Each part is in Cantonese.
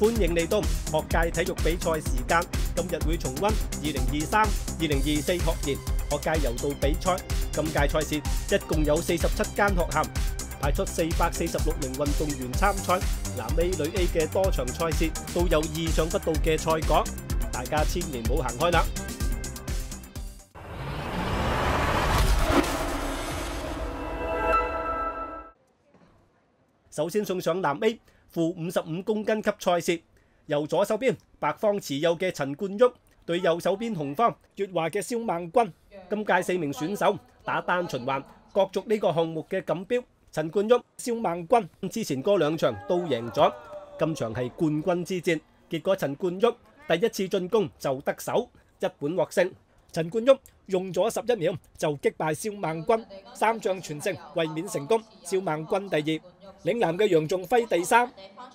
歡迎嚟到學界體育比賽時間。今日會重溫2023-2024學年學界柔道比賽。今屆賽事一共有47間學校，派出446名運動員參賽。男 A 女 A 嘅多場賽事都有意想不到嘅賽果，大家千祈唔好行開啦！首先送上男 A 負55公斤級賽事，由左手邊白方持有嘅陳冠旭對右手邊紅方粵華嘅蕭孟君。今屆4名選手打單循環角逐呢個項目嘅錦標。陳冠旭、蕭孟君之前嗰2場都贏咗，今場係冠軍之戰。結果陳冠旭第一次進攻就得手，一本獲勝。陳冠旭用咗11秒就擊敗蕭孟君，3仗全勝，衛冕成功。蕭孟君第2，嶺南嘅楊仲輝第3。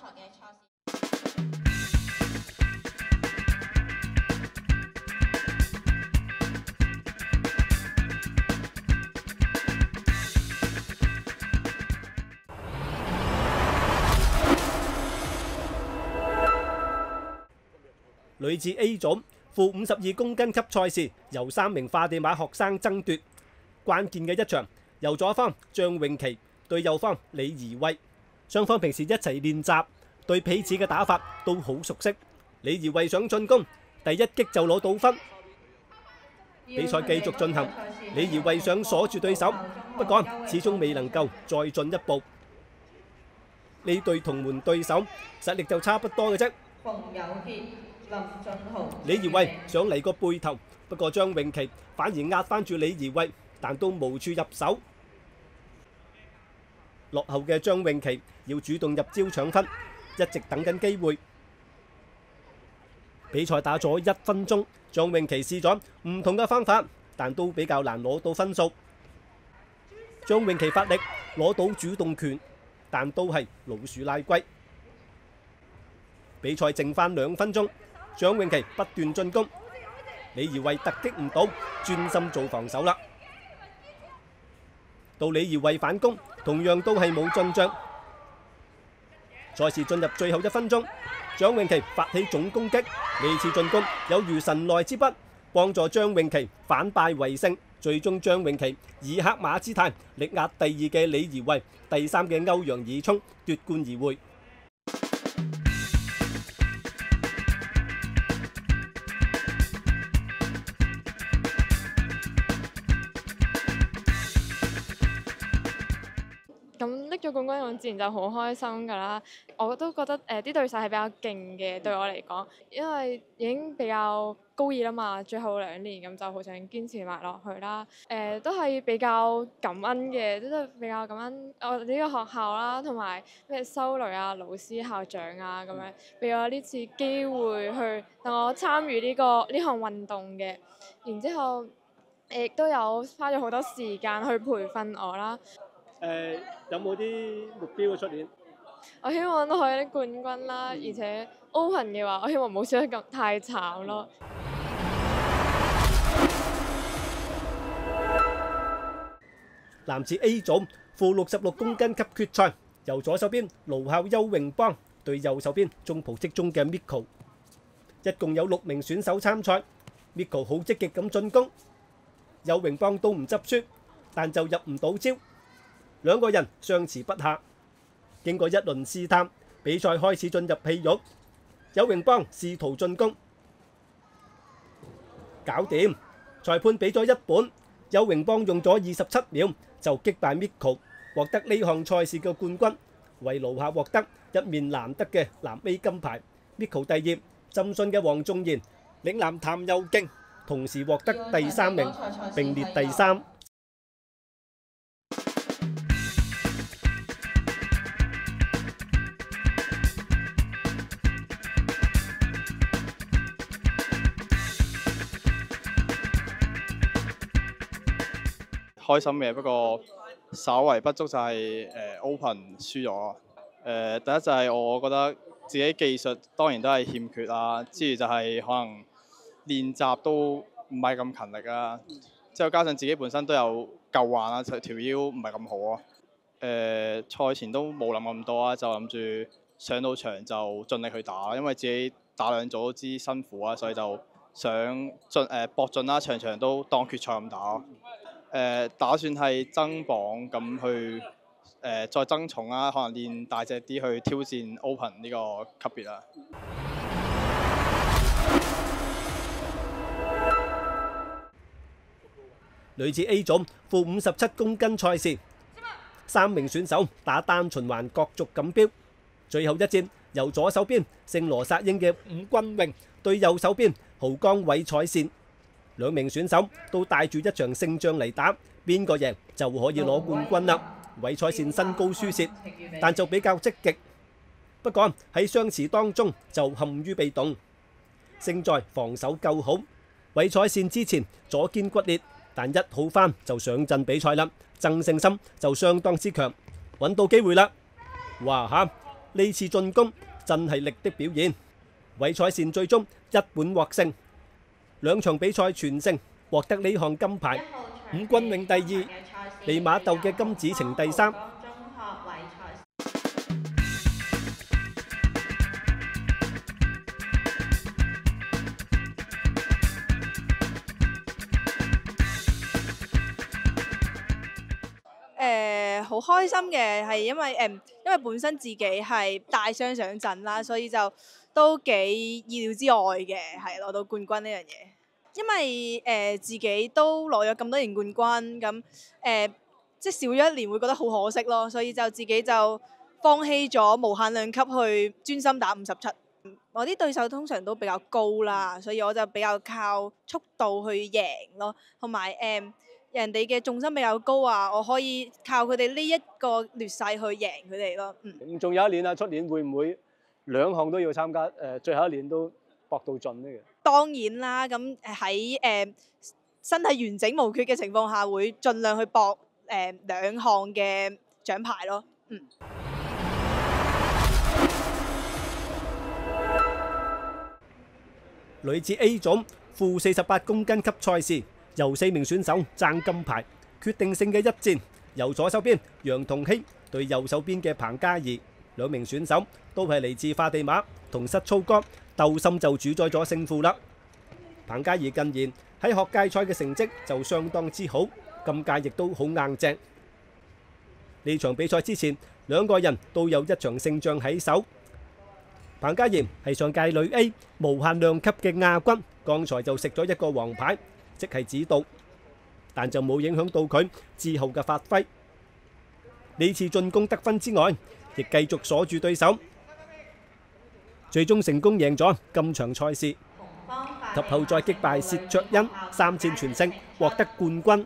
女子 A 組負52公斤級賽事，由3名花地馬學生爭奪。關鍵嘅一場，由左方張詠琪對右方李怡慧，雙方平時一齊練習，對彼此嘅打法都好熟悉。李怡慧想進攻，第一擊就攞到分。比賽繼續進行，李怡慧想鎖住對手，不過始終未能夠再進一步。呢對同門對手實力就差不多嘅啫。李怡慧想嚟個背頭，不過張詠琪反而壓翻住李怡慧，但都無處入手。落後嘅張詠琪要主動入招搶分，一直等緊機會。比賽打咗1分鐘，張詠琪試咗唔同嘅方法，但都比較難攞到分數。張詠琪發力攞到主動權，但都係老鼠拉龜。比賽剩翻2分鐘，張詠琪不斷進攻，李怡慧突擊唔到，專心做防守啦。到李怡慧反攻，同樣都係冇進賬。賽事進入最後1分鐘，張詠琪發起總攻擊，呢次進攻有如神來之筆，幫助張詠琪反敗為勝。最終張詠琪以黑馬姿態力壓第2嘅李怡慧、第3嘅歐陽以聰奪冠而回。 咁拎咗冠軍，我自然就好開心㗎啦！我都覺得啲對手係比較勁嘅，對我嚟講，因為已經比較高二啦嘛，最後2年咁就好想堅持埋落去啦。都係比較感恩嘅，都係比較感恩我哋呢個學校啦，同埋咩修女啊、老師、校長啊咁樣，俾我呢次機會去等我參與呢項運動嘅。然之後亦都有花咗好多時間去培訓我啦。 有冇啲目標出年？ 我希望都可以拎冠軍啦，而且 Open 嘅話，我希望唔好輸得咁太慘咯。 男子 A 組負66公斤級決賽，由左手邊盧孝邱榮邦對右手邊中葡職中嘅 Miko， 一共有6名選手參賽。Miko 好積極咁進攻，邱榮邦都唔執輸，但就入唔到招。2個人相持不下，經過一輪試探，比賽開始進入戲肉。邱榮邦試圖進攻，搞掂。裁判俾咗1本，邱榮邦用咗27秒就擊敗 Miko， 獲得呢項賽事嘅冠軍，為勞下獲得一面難得嘅男 A 金牌。Miko 第2，浸信嘅黃仲賢、嶺南譚佑敬同時獲得第3名，並列第3。 開心嘅，不過稍為不足就係Open 輸咗。第一就係我覺得自己技術當然都係欠缺啊，之餘就係可能練習都唔係咁勤力啊，之後加上自己本身都有舊患啊，條腰唔係咁好啊。賽前都冇諗咁多啊，就諗住上到場就盡力去打，因為自己打兩組都知辛苦啊，所以就想搏盡啦，場場都當決賽咁打咯。打算係增磅咁去再增重啦，可能練大隻啲去挑戰 Open 呢個級別啦。 女子 A 組負57公斤賽事，3名選手打單循環角逐錦標，最後一戰由左手邊聖羅薩英嘅伍君榮對右手邊濠江韋彩倩，兩名選手都帶住一場勝仗嚟打，邊個贏就可以攞冠軍啦。韋彩倩身高輸蝕，但就比較積極，不過喺相持當中就陷於被動，勝在防守夠好。韋彩倩之前左肩骨裂，但一好返就上陣比賽啦，爭勝心就相當之強，揾到機會啦！哇嚇，呢次進攻真係力的表現。韋彩倩最終一本獲勝，兩場比賽全勝，獲得呢項金牌。伍君榮第二，利馬竇嘅金子晴第三。 好開心嘅係因為本身自己係帶傷上陣啦，所以就都幾意料之外嘅，係攞到冠軍呢樣嘢。因為自己都攞咗咁多年冠軍，咁即係少咗一年會覺得好可惜咯，所以就自己就放棄咗無限量級去專心打57。我啲對手通常都比較高啦，所以我就比較靠速度去贏咯，同埋人哋嘅重心比較高啊，我可以靠佢哋呢一個劣勢去贏佢哋咯。 仲有一年啊，出年會唔會兩項都要參加？最後一年都搏到盡呢？ 當然啦，咁喺身體完整無缺嘅情況下，會盡量去搏兩項嘅獎牌咯。 女子 A 組負48公斤級賽事，由4名選手爭金牌，決定性嘅一戰由左手邊楊同曦對右手邊嘅彭嘉怡，兩名選手都係嚟自花地馬，同室操哥，鬥心就主宰咗勝負啦。彭嘉怡近年喺學界賽嘅成績就相當之好，今屆亦都好硬淨。呢場比賽之前，兩個人都有一場勝仗喺手。彭嘉怡係上屆女 A 無限量級嘅亞軍，剛才就食咗一個黃牌，即係指導，但就冇影響到佢之後嘅發揮。呢次進攻得分之外，亦繼續鎖住對手，最終成功贏咗今場賽事，及後再擊敗薛卓欣，3戰全勝，獲得冠軍。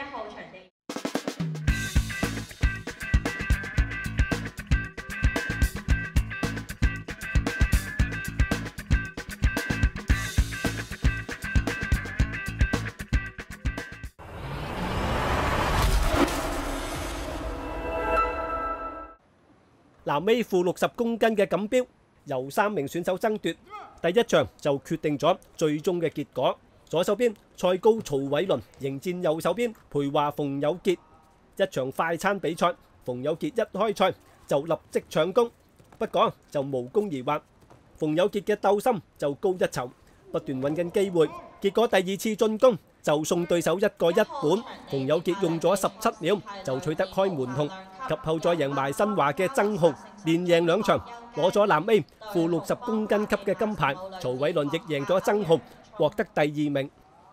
男 A 負60公斤嘅錦標，由3名選手爭奪，第一場就決定咗最終嘅結果。左手邊賽高曹偉倫迎戰右手邊培華馮友傑，一場快餐比賽，馮友傑一開賽就立即搶攻，不過就無功而還。馮友傑嘅鬥心就高一籌，不斷揾緊機會，結果第二次進攻就送對手一個一本，馮友傑用咗17秒就取得開門紅。及後再贏埋新華嘅曾浩，連贏2場，攞咗男 A 負60公斤級嘅金牌。曹偉倫亦贏咗曾浩，獲得第2名。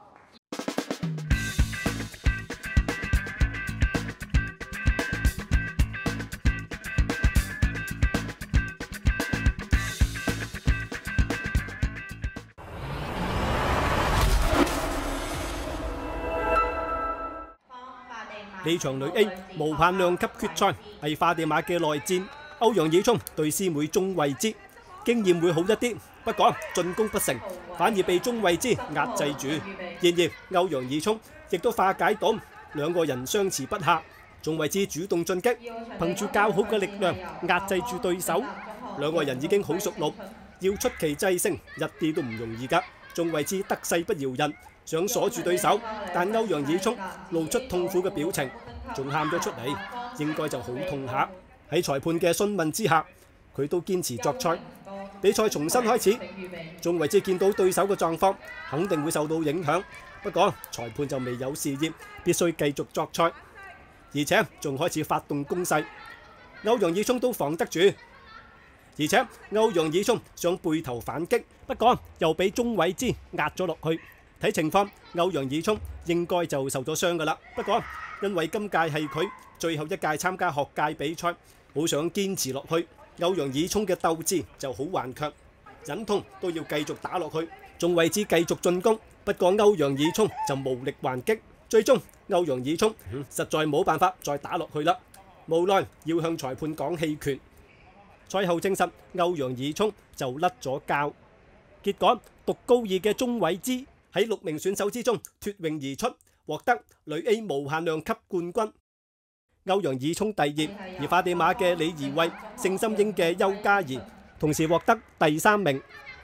呢場女 A 無限量級決賽係花地馬嘅內戰，歐陽以聰對師妹鐘慧芝，經驗會好一啲，不過進攻不成，反而被鐘慧芝壓制住。然而歐陽以聰亦都化解到，兩個人相持不下。鐘慧芝主動進擊，憑住較好嘅力量壓制住對手。兩個人已經好熟絡，要出奇制勝一啲都唔容易㗎。鐘慧芝得勢不饒人，想鎖住對手，但歐陽以聰露出痛苦嘅表情，仲喊咗出嚟，應該就好痛下。喺裁判嘅詢問之下， 佢都堅持作賽。比賽重新開始，仲為之見到對手嘅狀況，肯定會受到影響。不過裁判就未有示意，必須繼續作賽，而且仲開始發動攻勢。歐陽以聰都防得住，而且歐陽以聰想背頭反擊，不過又俾鐘偉之壓咗落去。睇情況，歐陽以聰應該就受咗傷㗎啦。不過因為今屆係佢最後一屆參加學界比賽，好想堅持落去。歐陽以聰嘅鬥志就好頑強，忍痛都要繼續打落去。鐘偉之繼續進攻，不過歐陽以聰就無力還擊。最終歐陽以聰實在冇辦法再打落去啦，無奈要向裁判講棄權。賽後證實歐陽以聰就甩咗臼。結果讀高二嘅鐘偉之喺6名選手之中脫穎而出，獲得女 A 無限量級冠軍。歐陽以聰第二，而花地馬嘅李怡慧、盛心英嘅邱嘉怡同時獲得第3名。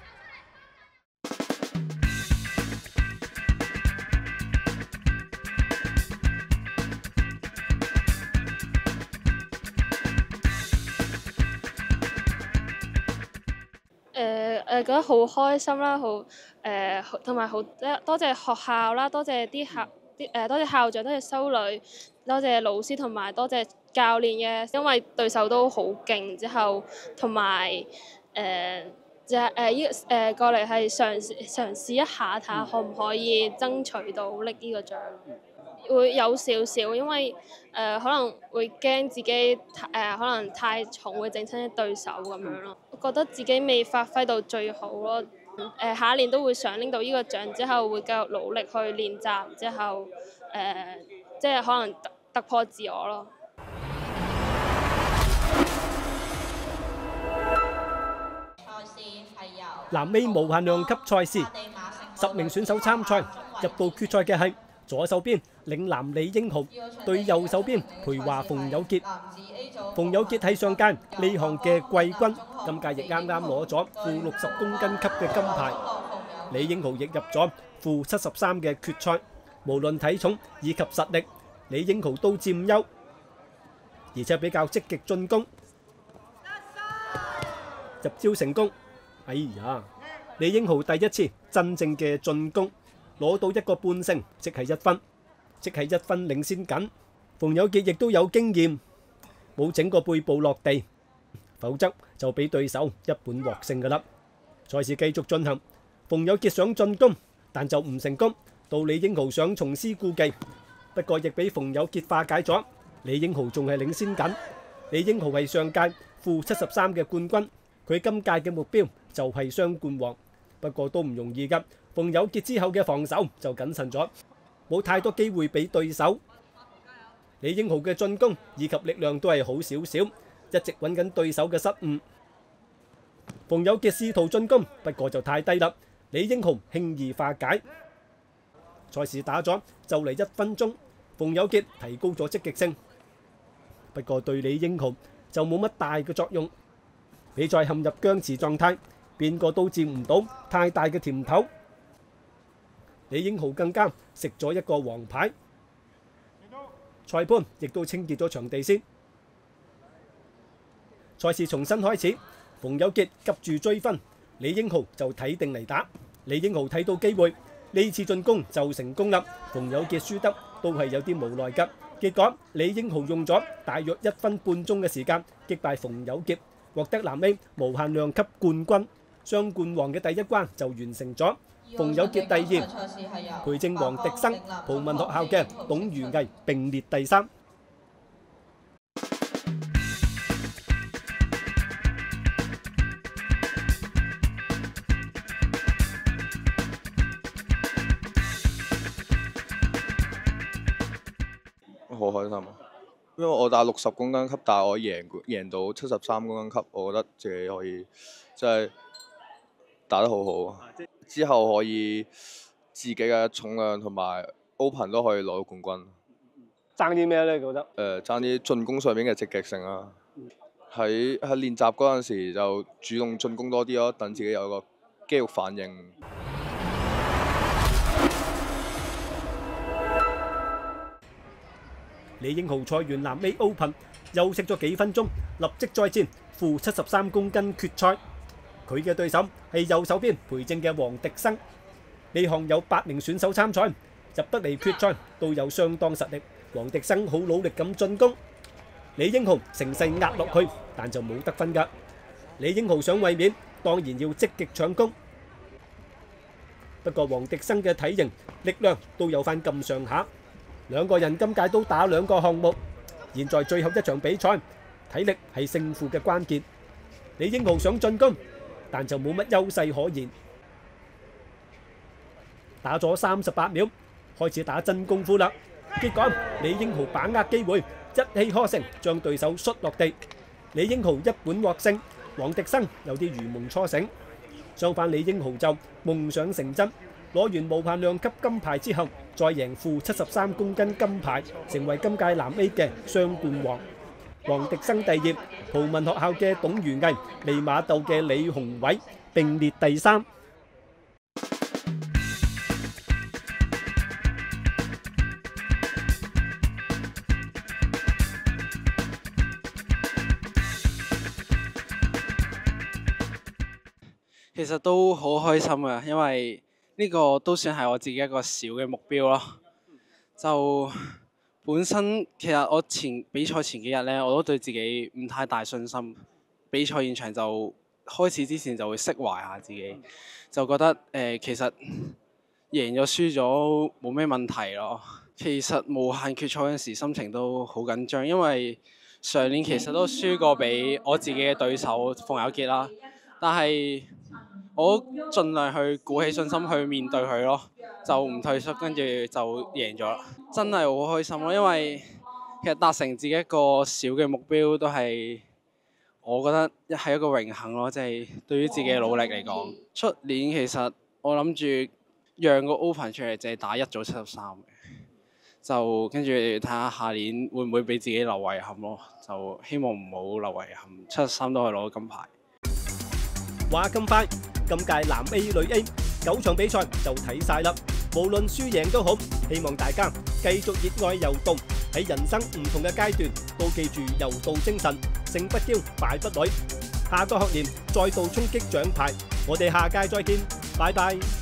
覺得好開心啦，同埋好多謝學校啦，多謝多謝校長，多謝修女，多謝老師同埋多謝教練嘅，因為對手都好勁，之後同埋過嚟係嘗試一下睇下可唔可以爭取到拎呢個獎，會有少少，因為可能會驚自己可能太重會整親啲對手咁樣咯，覺得自己未發揮到最好咯。下一年都會想拎到呢個獎，之後會繼續努力去練習，之後即係可能突破自我咯。 南 A 無限量級賽事，10名選手參賽，入到決賽嘅係左手邊嶺南李英豪對右手邊培華馮友傑。馮友傑係上屆呢項嘅季軍，今屆亦啱啱攞咗負60公斤級嘅金牌。李英豪亦入咗負73嘅決賽，無論體重以及實力，李英豪都佔優，而且比較積極進攻，入招成功。哎呀，李英豪第一次真正嘅進攻，攞到1個半勝，即係1分，即係1分領先緊。馮友傑亦都有經驗，冇整個背部落地，否則就俾對手一本獲勝㗎啦。賽事繼續進行，馮友傑想進攻，但就唔成功。到李英豪想重施故技，不過亦俾馮友傑化解咗。李英豪仲係領先緊。李英豪係上屆負73嘅冠軍，佢今屆嘅目標就係雙冠王，不過都唔容易㗎。馮友傑之後嘅防守就謹慎咗，冇太多機會俾對手。李英豪嘅進攻以及力量都係好少少，一直揾緊對手嘅失誤。馮友傑試圖進攻，不過就太低啦，李英豪輕易化解。賽事打咗就嚟1分鐘，馮友傑提高咗積極性，不過對李英豪就冇乜大嘅作用。比賽陷入僵持狀態，邊個都佔唔到太大嘅甜頭。李英豪更加食咗1個黃牌，裁判亦都清潔咗場地先。賽事重新開始，馮友傑急住追分，李英豪就睇定嚟打。李英豪睇到機會，呢次進攻就成功啦。馮友傑輸得都係有啲無奈㗎。結果李英豪用咗大約1分半鐘嘅時間擊敗馮友傑，獲得南 A 無限量級冠軍，雙冠王嘅第一關就完成咗。馮友傑第2，培正王迪生、葡文學校嘅董如毅並列第3。 好開心啊！因為我打60公斤級，但係我贏到73公斤級，我覺得自己可以即係打得好好。之後可以自己嘅重量同埋 Open 都可以攞到冠軍。 爭啲咩咧？覺得爭啲進攻上面嘅積極性啦。喺練習嗰陣時就主動進攻多啲咯，等自己有個肌肉反應。 李英豪賽完南 A Open，休息咗幾分鐘，立即再戰負73公斤決賽。佢嘅對手係右手邊培正嘅黃迪生。呢項有8名選手參賽，入得嚟決賽都有相當實力。黃迪生好努力咁進攻，李英豪乘勢壓落去，但就冇得分㗎。李英豪想衛冕，當然要積極搶攻。不過黃迪生嘅體型、力量都有翻咁上下，兩個人今屆都打2個項目。現在最後一場比賽，體力係勝負嘅關鍵。李英豪想進攻，但就冇乜優勢可言。打咗38秒，開始打真功夫啦。結果李英豪把握機會，一氣呵成將對手摔落地。李英豪一本獲勝，黃迪生有啲如夢初醒。相反，李英豪就夢想成真，攞完無限量級金牌之後，再贏負73公斤金牌，成為今屆男 A 嘅雙冠王。黃迪生第二，葡文學校嘅董如毅、利馬竇嘅李雄偉並列第3。 其實都好開心嘅，因為呢個都算係我自己一個小嘅目標咯。就本身其實我比賽前幾日呢，我都對自己唔太大信心。比賽現場就開始之前就會釋懷下自己，就覺得其實贏咗輸咗冇咩問題咯。其實無限決賽嗰陣時心情都好緊張，因為上年其實都輸過俾我自己嘅對手馮友傑啦，但係我盡量去鼓起信心去面對佢咯，就唔退縮，跟住就贏咗啦。真係好開心咯，因為其實達成自己一個小嘅目標都係我覺得係一個榮幸咯，即係對於自己嘅努力嚟講。出年其實我諗住讓個 Open 出嚟，淨係打1組73嘅，就跟住睇下下年會唔會俾自己留遺憾咯。就希望唔好留遺憾，73都可以攞到金牌。 話咁快，今屆男 A 女 A 9場比賽就睇晒啦，無論輸贏都好，希望大家繼續熱愛柔道，喺人生唔同嘅階段都記住柔道精神，勝不驕，敗不餒。下個學年再度衝擊獎牌，我哋下屆再見，拜拜。